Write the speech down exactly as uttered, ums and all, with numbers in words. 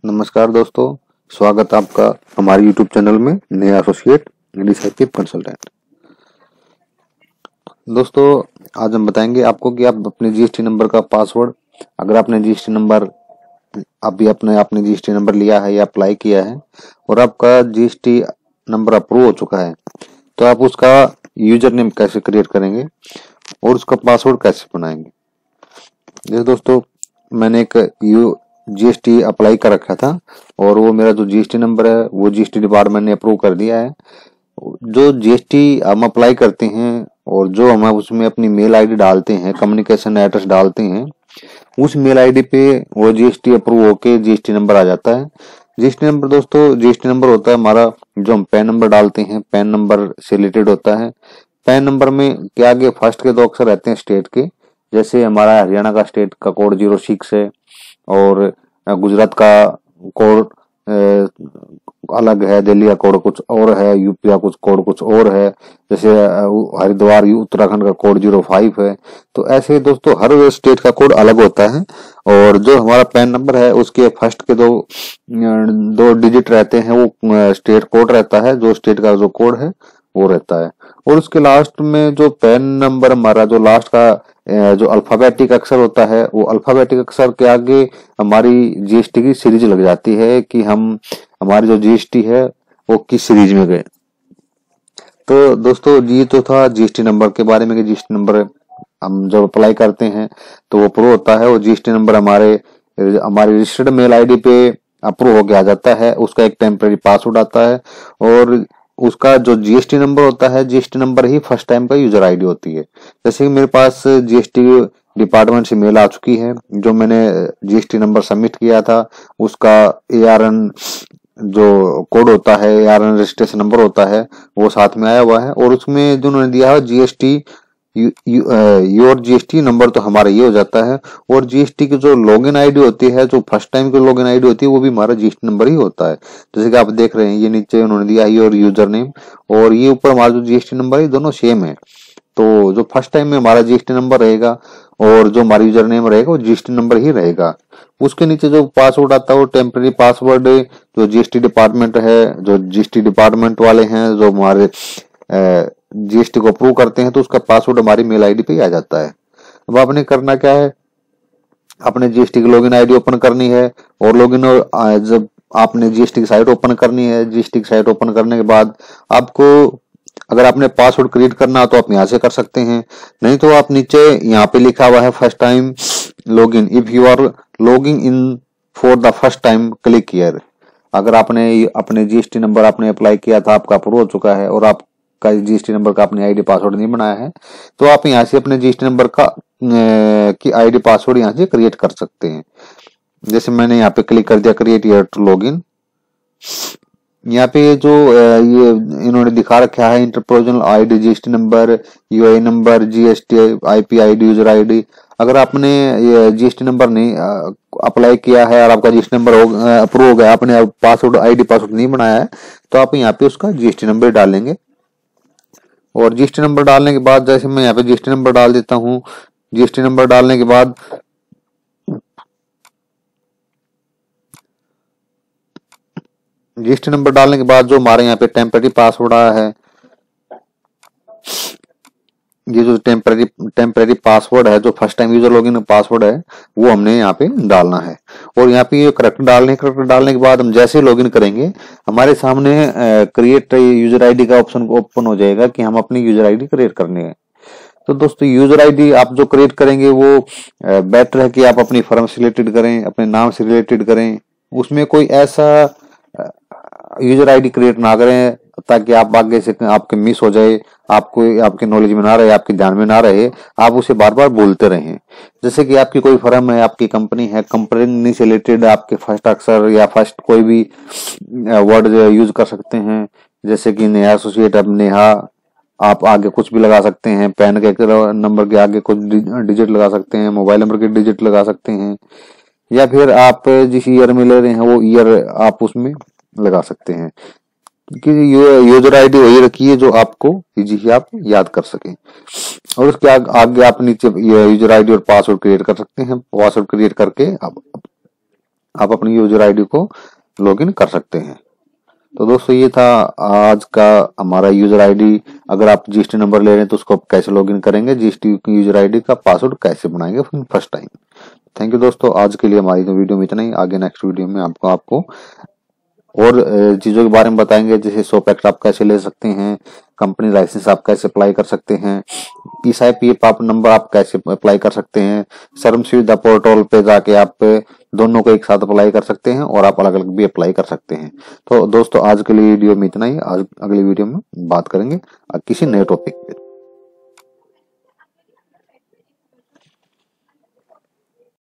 नमस्कार दोस्तों, स्वागत आपका हमारे यूट्यूब चैनल में नया एसोसिएट डिसाइसिव कंसल्टेंट। दोस्तों, आज हम बताएंगे आपको कि आप अपने जीएसटी नंबर का पासवर्ड, अगर आपने जीएसटी नंबर अभी अपने आपने जीएसटी नंबर लिया है या अप्लाई किया है और आपका जीएसटी नंबर अप्रूव हो चुका है, तो आप उसका यूजर नेम कैसे क्रिएट करेंगे और उसका पासवर्ड कैसे बनाएंगे। जैसे दोस्तों, मैंने एक यू जीएसटी अप्लाई कर रखा था और वो मेरा जो जीएसटी नंबर है वो जीएसटी डिपार्टमेंट ने अप्रूव कर दिया है। जो जीएसटी हम अप्लाई करते हैं और जो हम उसमें अपनी मेल आईडी डालते हैं, कम्युनिकेशन एड्रेस डालते हैं, उस मेल आईडी पे वो जीएसटी अप्रूव होके जीएसटी नंबर आ जाता है। जीएसटी नंबर दोस्तों, जीएसटी नंबर होता है हमारा, जो हम पैन नंबर डालते हैं पैन नंबर से रिलेटेड होता है। पैन नंबर में के आगे फर्स्ट के दो अक्षर रहते हैं स्टेट के, जैसे हमारा हरियाणा का स्टेट का कोड जीरो सिक्स है और गुजरात का कोड अलग है, दिल्ली का कोड कुछ और है, यूपी का कुछ कोड कुछ और है, जैसे हरिद्वार उत्तराखंड का कोड जीरो फाइव है। तो ऐसे दोस्तों हर स्टेट का कोड अलग होता है और जो हमारा पैन नंबर है उसके फर्स्ट के दो दो डिजिट रहते हैं वो स्टेट कोड रहता है, जो स्टेट का जो कोड है वो रहता है। और उसके लास्ट में जो पैन नंबर हमारा जो लास्ट का जो अल्फाबेटिक अक्षर होता है, वो अल्फाबेटिक अक्षर के आगे हमारी जीएसटी की सीरीज लग जाती है कि हम हमारी जो जीएसटी है वो किस सीरीज में गए। तो दोस्तों ये तो था जीएसटी नंबर के बारे में कि जीएसटी नंबर हम जब अप्लाई करते हैं तो वो अप्रूव होता है और जीएसटी नंबर हमारे हमारी रजिस्टर्ड मेल आईडी पे अप्रूव हो के आ जाता है। उसका एक टेम्परेरी पासवर्ड आता है और उसका जो जीएसटी नंबर होता है, जीएसटी नंबर ही फर्स्ट टाइम का यूजर आईडी होती है। जैसे कि मेरे पास जीएसटी डिपार्टमेंट से मेल आ चुकी है, जो मैंने जीएसटी नंबर सबमिट किया था उसका एआरएन जो कोड होता है, एआरएन रजिस्ट्रेशन नंबर होता है, वो साथ में आया हुआ है। और उसमें जो उन्होंने दिया है जीएसटी योर जीएसटी नंबर, तो हमारा ये हो जाता है। और जीएसटी की जो लॉगिन आईडी होती है, जो फर्स्ट टाइम की लॉगिन आईडी होती है, वो भी हमारा जीएसटी नंबर ही होता है। जैसे कि आप देख रहे हैं, ये नीचे उन्होंने दिया है योर यूजर नेम और ये ऊपर हमारा जो जीएसटी नंबर है, दोनों सेम है। तो जो फर्स्ट टाइम में हमारा जीएसटी नंबर रहेगा और जो हमारा यूजर नेम रहेगा वो जीएसटी नंबर ही रहेगा। उसके नीचे जो पासवर्ड आता है वो टेम्परेरी पासवर्ड, जो जीएसटी डिपार्टमेंट है, जो जीएसटी डिपार्टमेंट वाले हैं जो हमारे जीएसटी को अप्रूव करते हैं, तो उसका पासवर्ड हमारी मेल आईडी पे ही आ जाता है। अब आपने करना क्या है, आपने जीएसटी की लॉगिन आईडी ओपन करनी है और लॉगिन और जब आपने जीएसटी की साइट ओपन करनी है, जीएसटी की साइट ओपन करने के बाद आपको अगर आपने पासवर्ड क्रिएट करना हो तो आप यहाँ से कर सकते हैं, नहीं तो आप नीचे यहाँ पे लिखा हुआ है first time login, if you are logging in for the first time click here. अगर आपने अपने जीएसटी नंबर आपने अप्लाई किया था, आपका अप्रूव हो चुका है और आपका जीएसटी नंबर का आपने आईडी पासवर्ड नहीं बनाया है, तो आप यहाँ से अपने जीएसटी नंबर का की आईडी पासवर्ड यहाँ से क्रिएट कर सकते हैं। जैसे मैंने यहाँ पे क्लिक कर दिया क्रिएट हियर टू लॉगिन। यहाँ पे जो ये इन्होंने दिखा रखा है interprovisional ID, GST number, UI number, GST IP ID, user ID. अगर आपने ये जीएसटी नंबर नहीं अप्लाई किया है और आपका जीएसटी नंबर अप्रूव हो गया, आपने पासवर्ड आईडी पासवर्ड नहीं बनाया है, तो आप यहाँ पे उसका जीएसटी नंबर डालेंगे। और जीएसटी नंबर डालने के बाद, जैसे मैं यहाँ पे जीएसटी नंबर डाल देता हूँ, जीएसटी नंबर डालने के बाद जीएसटी नंबर डालने के बाद जो हमारे यहाँ पे टेम्परेरी पासवर्ड आया है, ये जो टेम्परेरी टेम्परेरी पासवर्ड है, जो first time user login password है, वो हमने यहाँ पे डालना है। और यहाँ पे ये करेक्ट डालने करेक्ट डालने के बाद हम जैसे लॉगिन करेंगे, हमारे सामने क्रिएट यूजर आईडी का ऑप्शन ओपन हो जाएगा कि हम अपनी यूजर आईडी क्रिएट करनी है। तो दोस्तों यूजर आईडी आप जो क्रिएट करेंगे वो बेटर है कि आप अपनी फर्म से रिलेटेड करें, अपने नाम से रिलेटेड करें, उसमें कोई ऐसा यूजर आईडी क्रिएट ना करें ताकि आप आगे से आपके मिस हो जाए, आपको आपके नॉलेज में ना रहे, आपके ध्यान में ना रहे, आप उसे बार बार बोलते रहें। जैसे कि आपकी कोई फर्म है, आपकी कंपनी है, कंपनी से रिलेटेड आपके फर्स्ट अक्षर या फर्स्ट कोई भी वर्ड यूज कर सकते हैं, जैसे कि नेहा एसोसिएट, अब नेहा आप आगे कुछ भी लगा सकते हैं, पैन के नंबर के आगे कुछ डिजिट लगा सकते हैं, मोबाइल नंबर के डिजिट लगा सकते हैं, या फिर आप जिस ईयर में ले रहे हैं वो ईयर आप उसमें लगा सकते हैं कि यूजर आईडी वही रखिए जो आपको इजी आप याद कर सकें। और उसके आग, आगे आप नीचे यूजर आईडी और पासवर्ड क्रिएट कर सकते हैं। पासवर्ड क्रिएट करके आप आप अपनी यूजर आईडी को लॉगिन कर सकते हैं। तो दोस्तों ये था आज का हमारा यूजर आईडी। अगर आप जीएसटी नंबर ले रहे हैं तो उसको आप कैसे लॉगिन करेंगे, जीएसटी की यूजर आईडी का पासवर्ड कैसे बनाएंगे फर्स्ट टाइम। थैंक यू दोस्तों, आज के लिए हमारी तो वीडियो में इतना ही। आगे नेक्स्ट वीडियो में आपको आपको और चीजों के बारे में बताएंगे, जैसे शॉप एक्ट आप कैसे ले सकते हैं, कंपनी लाइसेंस आप कैसे अप्लाई कर सकते हैं, ईसाई पीएफ आप नंबर आप कैसे अप्लाई कर सकते हैं, श्रम सुविधा पोर्टल पे जाके आप दोनों को एक साथ अप्लाई कर सकते हैं और आप अलग अलग भी अप्लाई कर सकते हैं। तो दोस्तों आज के लिए वीडियो में इतना ही। आज अगली वीडियो में बात करेंगे किसी नए टॉपिक पे।